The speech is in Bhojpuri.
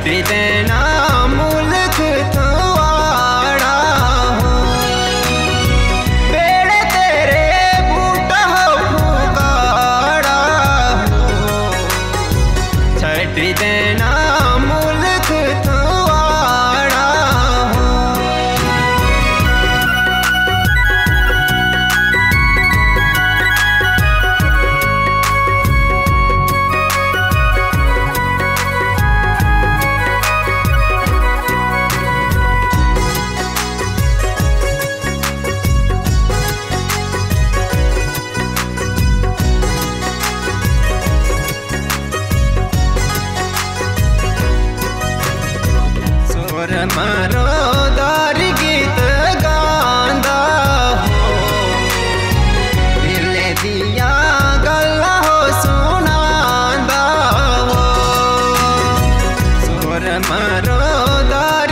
देना मुल्क थवाड़ा हो बेड़े तेरे बूटा हो फुगाड़ा हो छट देना मुल्क थवाड़ा हो। मारो दार गीत गांदा हो दिल दिया गल्ला हो सुनांदा हो सुर मारो दार